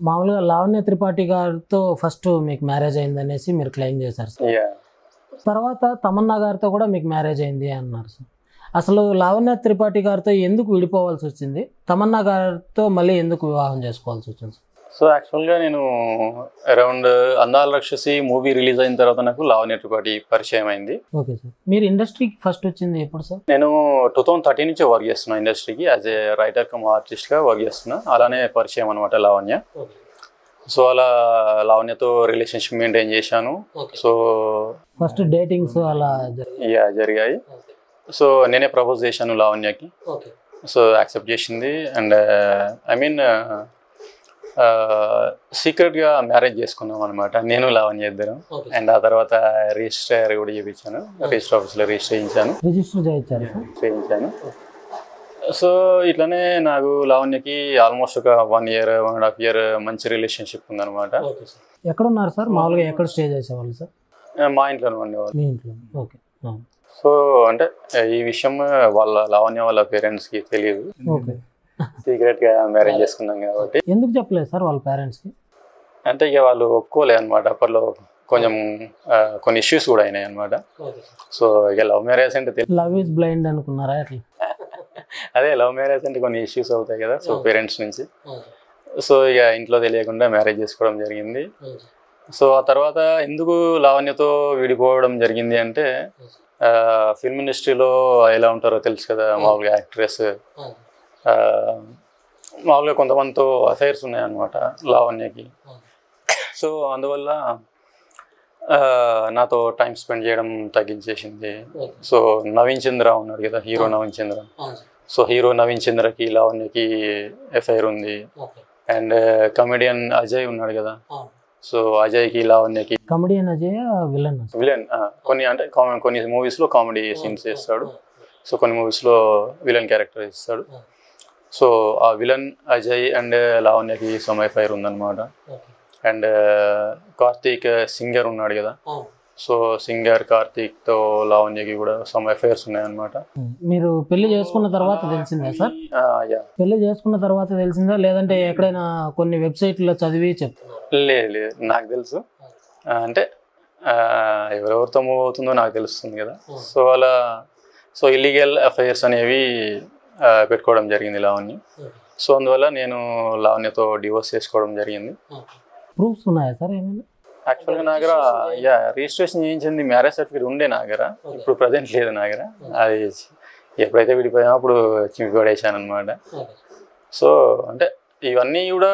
మామూలుగా లావణ్య త్రిపాఠి గారితో ఫస్ట్ మీకు మ్యారేజ్ అయిందనేసి మీరు క్లెయిమ్ చేశారు సార్. తర్వాత తమన్నా గారితో కూడా మీకు మ్యారేజ్ అయింది అన్నారు సార్. అసలు లావణ్య త్రిపాఠి గారితో ఎందుకు విడిపోవాల్సి వచ్చింది, తమన్నా గారితో మళ్ళీ ఎందుకు వివాహం చేసుకోవాల్సి వచ్చింది? సో యాక్చువల్గా నేను అరౌండ్ అందాల రాక్షసి మూవీ రిలీజ్ అయిన తర్వాత నాకు లావణ్య త్రిపాఠి పరిచయం అయింది. Okay sir. మీరు ఇండస్ట్రీకి ఫస్ట్ వచ్చింది ఎప్పుడు సార్? నేను 2013 నుంచి వర్క్ చేస్తున్నా ఇండస్ట్రీకి యాజ్ ఏ రైటర్ కమ్ ఆర్టిస్ట్గా వర్క్ చేస్తున్నా. అలానే పరిచయం అనమాట లావణ్య. సో అలా లావణ్యతో రిలేషన్షిప్ మెయింటైన్ చేశాను. సో ఫస్ట్ డేటింగ్స్ అలా జరిగాయి. సో నేనే ప్రపోజ్ చేశాను లావణ్యకి. సో యాక్సెప్ట్ చేసింది. అండ్ ఐ మీన్ సీక్రెట్గా మ్యారేజ్ చేసుకున్నాం అనమాట, నేను లావణ్య ఇద్దరం. అండ్ ఆ తర్వాత రిజిస్టర్ కూడా చేయించాను, రిజిస్టర్ ఆఫీస్లో రిజిస్టర్ చేయించాను. సో ఇట్లానే నాకు లావణ్యకి ఆల్మోస్ట్ ఒక 1 year 1.5 year మంచి రిలేషన్షిప్ ఉందన్నమాట. ఎక్కడ ఉన్నారు సార్? మామూలుగా ఎక్కడ స్టే చేసేవాళ్ళు సార్? మా ఇంట్లోనే ఉండేవాళ్ళు. మీ ఇంట్లో? ఓకే. సో అంటే ఈ విషయం వాళ్ళ లావణ్య వాళ్ళ పేరెంట్స్కి తెలియదు, సీక్రెట్గా మ్యారేజ్ చేసుకున్నాం కాబట్టి. ఎందుకు చెప్పలేదు సార్ వాళ్ళ పేరెంట్స్కి? అంటే ఇక వాళ్ళు ఒప్పుకోలేదు అనమాట. అప్పట్లో కొంచెం కొన్ని ఇష్యూస్ కూడా అయినాయి అనమాట. సో ఇక లవ్ మ్యారేజ్ అంటే లవ్ ఈజ్ బ్లైండ్ అనుకున్నారా అట్లా? అదే లవ్ మ్యారేజ్ అంటే కొన్ని ఇష్యూస్ అవుతాయి కదా, సో పేరెంట్స్ నుంచి. సో ఇక ఇంట్లో తెలియకుండా మ్యారేజ్ చేసుకోవడం జరిగింది. సో ఆ తర్వాత ఎందుకు లావణ్యతో విడిపోవడం జరిగింది అంటే, ఫిల్మ్ ఇండస్ట్రీలో ఎలా ఉంటారో తెలుసు కదా, మామూలుగా యాక్ట్రెస్ మామూలుగా కొంతమందితో అఫైర్స్ ఉన్నాయన్నమాట లావణ్యకి. సో అందువల్ల నాతో టైం స్పెండ్ చేయడం తగ్గించేసింది. సో నవీన్ చంద్ర ఉన్నాడు కదా, hero Naveen Chandra. So hero Naveen చంద్రకి లావణ్యకి ఎఫ్ఐఆర్ ఉంది. అండ్ కమెడియన్ అజయ్ ఉన్నాడు కదా, సో అజయ్కి లావణ్యకి. కమెడియన్ అజయ్ విలన్ కొన్ని అంటే కొన్ని మూవీస్లో కామెడీ సీన్స్ చేస్తాడు, సో కొన్ని మూవీస్లో విలన్ క్యారెక్టర్ ఇస్తాడు. సో ఆ విలన్ అజయ్ అండ్ లావణ్యకి సమ్ ఎఫ్ఐఆర్ ఉందన్నమాట. అండ్ కార్తీక్ సింగర్ ఉన్నాడు కదా, సో సింగర్ కార్తీక్తో లావణ్యకి కూడా సమ్ ఎఫ్ఐఆర్స్ ఉన్నాయన్నమాట. మీరు పెళ్లి చేసుకున్న తర్వాత తెలిసిందా సార్? పెళ్లి చేసుకున్న తర్వాత తెలిసిందా, లేదంటే ఎక్కడైనా కొన్ని వెబ్సైట్లో చదివి చెప్తున్నా? లేదు, నాకు తెలుసు. అంటే ఎవరెవరితో మూవ్ అవుతుందో నాకు తెలుస్తుంది కదా. సో అలా సో ఇల్లీగల్ అఫైర్స్ అనేవి పెట్టుకోవడం జరిగింది లావణ్య. సో అందువల్ల నేను లావణ్యతో డివోర్స్ చేసుకోవడం జరిగింది. ప్రూఫ్స్ ఉన్నాయా సార్ ఏమైనా? యాక్చువల్గా నా దగ్గర రిజిస్ట్రేషన్ చేయించింది మ్యారేజ్ సర్టిఫికేట్ ఉండే నా దగ్గర, ఇప్పుడు ప్రజెంట్ లేదు నా దగ్గర. అది ఎప్పుడైతే విడిపోయామో అప్పుడు చింపిపడేసాను అనమాట. సో అంటే ఇవన్నీ కూడా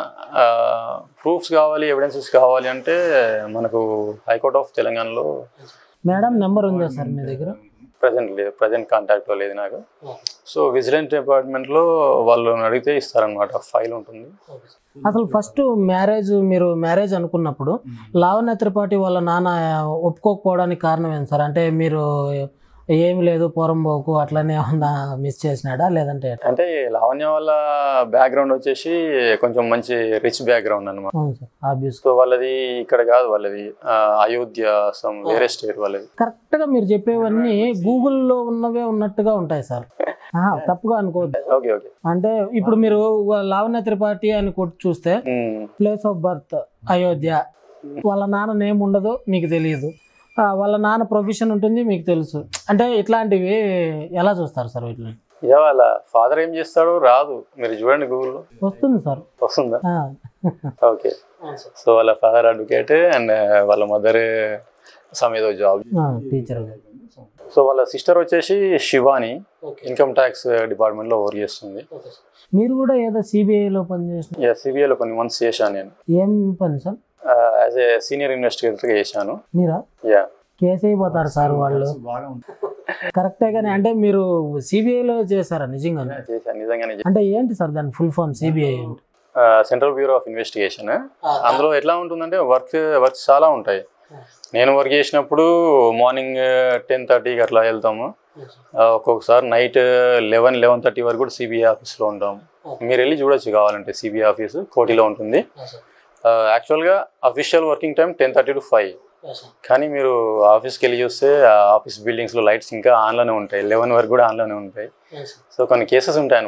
ప్రూఫ్స్ కావాలి, ఎవిడెన్సెస్ కావాలి అంటే మనకు హైకోర్ట్ ఆఫ్ తెలంగాణలో మేడం నెంబర్ ఉందా సార్ మీ దగ్గర? ప్రజెంట్ లేదు, ప్రజెంట్ కాంటాక్ట్లో లేదు నాకు. సో విజిలెన్స్ డిపార్ట్మెంట్లో వాళ్ళు అడిగితే ఇస్తారనమాట, ఫైల్ ఉంటుంది. అసలు ఫస్ట్ మీరు మ్యారేజ్ అనుకున్నప్పుడు లావణ్య త్రిపాఠి వాళ్ళ నాన్న ఒప్పుకోకపోవడానికి కారణం ఏంటి సార్? అంటే మీరు ఏమి లేదు పోరంబోకు అట్లనే ఏమన్నా మిస్ చేసినాడా, లేదంటే? అంటే లావణ్య వాళ్ళ బ్యాక్గ్రౌండ్ వచ్చేసి కొంచెం మంచి రిచ్ బ్యాక్గ్రౌండ్ అనమాట. సో వాళ్ళది ఇక్కడ కాదు, వాళ్ళది అయోధ్య, సమ్ వేరే స్టేట్ వాళ్ళది. కరెక్ట్ గా మీరు చెప్పేవన్నీ గూగుల్లో ఉన్నవే ఉన్నట్టుగా ఉంటాయి సార్, తప్పుగా అనుకోవద్దు. Okay okay. అంటే ఇప్పుడు మీరు లావణ్య త్రిపాఠి అని చూస్తే ప్లేస్ ఆఫ్ బర్త్ అయోధ్య, వాళ్ళ నాన్న నేమ్ ఉండదు మీకు తెలియదు, వాళ్ళ నాన్న ప్రొఫెషన్ ఉంటుంది మీకు తెలుసు. అంటే ఇట్లాంటివి ఎలా చూస్తారు సార్? వీటిని వాళ్ళ ఫాదర్ ఏం చేస్తాడో రాదు, మీరు చూడండి గూగుల్లో వస్తుంది సార్. వస్తుందా? ఓకే. సో వాళ్ళ ఫాదర్ అడ్వకేట్ అండ్ వాళ్ళ మదర్ సమేదో జాబ్ టీచర్. సో వాళ్ళ సిస్టర్ వచ్చేసి శివాని, ఇన్కమ్ ట్యాక్స్ డిపార్ట్మెంట్లో వర్క్ చేస్తుంది. మీరు కూడా ఏదో సిబిఐలో పనిచేసిన? సిబిఐలో కొన్ని మంత్స్ చేశాను నేను. ఏం పని సార్? యాజ్ ఏ సీనియర్ ఇన్వెస్టిగేటర్గా చేశాను. మీరా? కేసు అయిపోతారు సార్ వాళ్ళు. కరెక్టే, కానీ అంటే మీరు సిబిఐలో చేశారా నిజంగానే? చేశాను నిజంగానే. అంటే ఏంటి సార్ దాని ఫుల్ ఫామ్? సిబిఐ ఏంటి? Central Bureau of Investigation. అందులో ఎట్లా ఉంటుందంటే వర్క్స్ చాలా ఉంటాయి. నేను వర్క్ చేసినప్పుడు మార్నింగ్ 10:30కి అట్లా వెళ్తాము, ఒక్కొక్కసారి నైట్ 11-11:30 వరకు కూడా సిబిఐ ఆఫీస్లో ఉంటాము. మీరు వెళ్ళి చూడొచ్చు కావాలంటే, సిబిఐ ఆఫీసు కోటిలో ఉంటుంది. యాక్చువల్గా అఫీషియల్ వర్కింగ్ టైం 10:30 to 5, కానీ మీరు ఆఫీస్కి వెళ్ళి చూస్తే ఆఫీస్ బిల్డింగ్స్లో లైట్స్ ఇంకా ఆన్లోనే ఉంటాయి, 11 వరకు కూడా ఆన్లోనే ఉంటాయి. సో కొన్ని కేసెస్ ఉంటాయి అనమాట.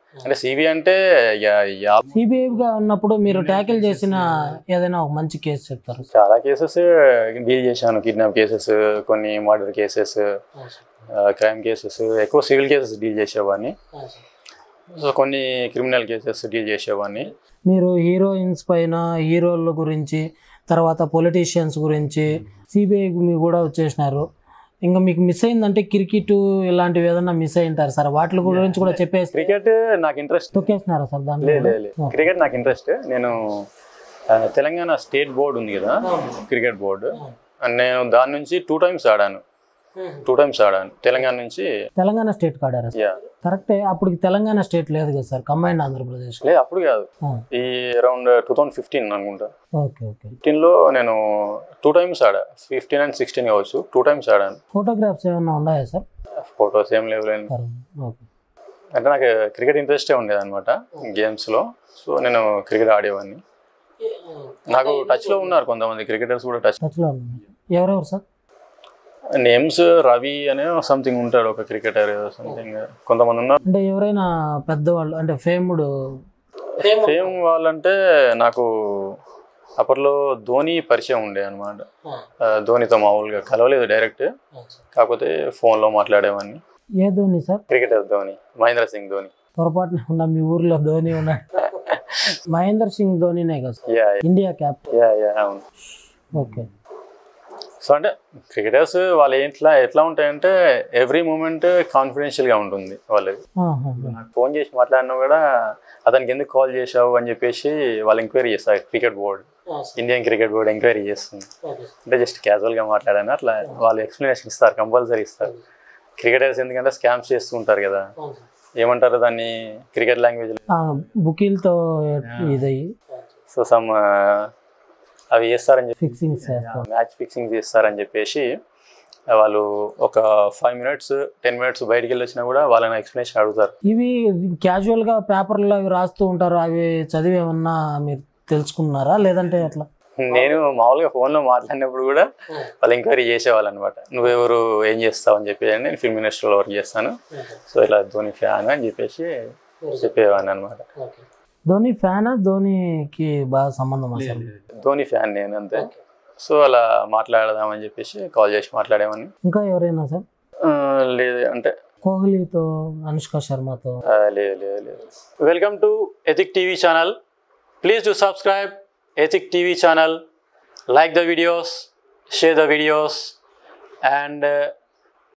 అంటే సిబి అంటే సిబిఐగా ఉన్నప్పుడు మీరు ట్యాకిల్ చేసిన ఏదైనా ఒక మంచి కేసు చెప్తారు? చాలా కేసెస్ డీల్ చేశాను. కిడ్నాప్ కేసెస్, కొన్ని మర్డర్ కేసెస్, క్రైమ్ కేసెస్, ఎక్కువ సివిల్ కేసెస్ డీల్ చేసేవాడిని. సో కొన్ని క్రిమినల్ కేసెస్ డీల్ చేసేవాడిని. మీరు హీరోయిన్స్ పైన, హీరోల గురించి, తర్వాత పొలిటీషియన్స్ గురించి సిబిఐకి మీరు కూడా వచ్చేసినారు. ఇంకా మీకు మిస్ అయిందంటే క్రికెట్ ఇలాంటివి ఏదన్నా మిస్ అయి ఉంటారు సార్, వాటి గురించి కూడా చెప్పేసి. క్రికెట్ నాకు ఇంట్రెస్ట్. తొక్కేసినారా సార్ దాంట్లో? లేదు, క్రికెట్ నాకు ఇంట్రెస్ట్. నేను తెలంగాణ స్టేట్ బోర్డు ఉంది కదా, క్రికెట్ బోర్డు, నేను దాని నుంచి 2 times ఆడాను. 2 times ఆడాను తెలంగాణ నుంచి. తెలంగాణ స్టేట్ ఆడారా? కరెక్టే. అప్పుడు తెలంగాణ స్టేట్ లేదు కదా సార్, కంబైన్డ్ ఆంధ్రప్రదేశ్. లేదు, అప్పుడు కాదు, ఈ అరౌండ్ 2015 అనుకుంటా. Okay okay. 15లో నేను 2 times ఆడా. 15 and 16 కావచ్చు, 2 times ఆడాను. ఫోటోగ్రాఫ్స్ ఏమన్నా ఉన్నాయా సార్? ఫొటోస్ ఏం లేవు. అంటే నాకు క్రికెట్ ఇంట్రెస్టే ఉండేది అనమాట గేమ్స్లో. సో నేను క్రికెట్ ఆడేవాడిని. నాకు టచ్లో ఉన్నారు కొంతమంది క్రికెటర్స్ కూడా. టచ్లో ఎవరెవరు సార్? నేమ్స్ రవి అనే సంథింగ్ ఉంటాడు, ఒక క్రికెటర్ సంథింగ్. కొంతమంది ఉన్నారు. అంటే ఎవరైనా పెద్దవాళ్ళు, అంటే ఫేమ్ వాళ్ళంటే నాకు అప్పట్లో ధోని పరిచయం ఉండే అనమాట. ధోనితో మామూలుగా కలవలేదు డైరెక్ట్, కాకపోతే ఫోన్లో మాట్లాడేవాడిని. ఏ ధోని సార్? క్రికెటర్ ధోని, మహేంద్ర సింగ్ ధోని. పొరపాటున ఉన్నా మీ ఊర్లో ధోని ఉన్నాడు? మహేంద్ర సింగ్ ధోనినే కదా ఇండియా క్యాప్టెన్? అవును. ఓకే. సో అంటే క్రికెటర్స్ వాళ్ళు ఎట్లా ఉంటాయంటే ఎవ్రీ మూమెంట్ కాన్ఫిడెన్షియల్గా ఉంటుంది వాళ్ళది. నాకు ఫోన్ చేసి మాట్లాడినా కూడా అతనికి ఎందుకు కాల్ చేసావు అని చెప్పేసి వాళ్ళు ఎంక్వైరీ చేస్తారు. Cricket board, Indian cricket board enquiry చేస్తుంది. అంటే జస్ట్ క్యాజువల్గా మాట్లాడాను అట్లా వాళ్ళు ఎక్స్ప్లెనేషన్ ఇస్తారు, కంపల్సరీ ఇస్తారు. క్రికెటర్స్ ఎందుకంటే స్కామ్స్ చేస్తూ ఉంటారు కదా, ఏమంటారు దాన్ని క్రికెట్ లాంగ్వేజ్, బుకీలతో ఇదయ్యి. సో సమ్ అవి చేస్తారని చెప్పి మ్యాచ్ ఫిక్సింగ్ చేస్తారని చెప్పేసి వాళ్ళు ఒక 5 minutes 10 minutes బయటికి వెళ్ళి వచ్చినా కూడా వాళ్ళని ఎక్స్ప్లెనేషన్ అడుగుతారు. ఇవి క్యాజువల్గా పేపర్లో అవి రాస్తూ ఉంటారు, అవి చదివి ఏమన్నా మీరు తెలుసుకున్నారా లేదంటే అట్లా? నేను మామూలుగా ఫోన్లో మాట్లాడినప్పుడు కూడా వాళ్ళు ఎంక్వైరీ చేసేవాళ్ళు అనమాట. నువ్వెవరు, ఏం చేస్తావు అని చెప్పి. నేను ఫిల్మ్ ఇండస్ట్రీలో వర్క్ చేస్తాను, సో ఇలా ధోని ఫ్యాన్ అని చెప్పేసి చెప్పేవాడిని అనమాట. ధోని ఫ్యానా? ధోనికి బాగా సంబంధం అసలు? ధోని ఫ్యాన్ నేను, అంతే. సో అలా మాట్లాడదామని చెప్పేసి కాల్ చేసి మాట్లాడేవాడిని. ఇంకా ఎవరైనా సార్? లేదు, అంటే కోహ్లీతో, అనుష్క శర్మతో? లేదు. Welcome to Ethic TV channel. Please do subscribe Ethic TV channel, like the videos, share the videos, and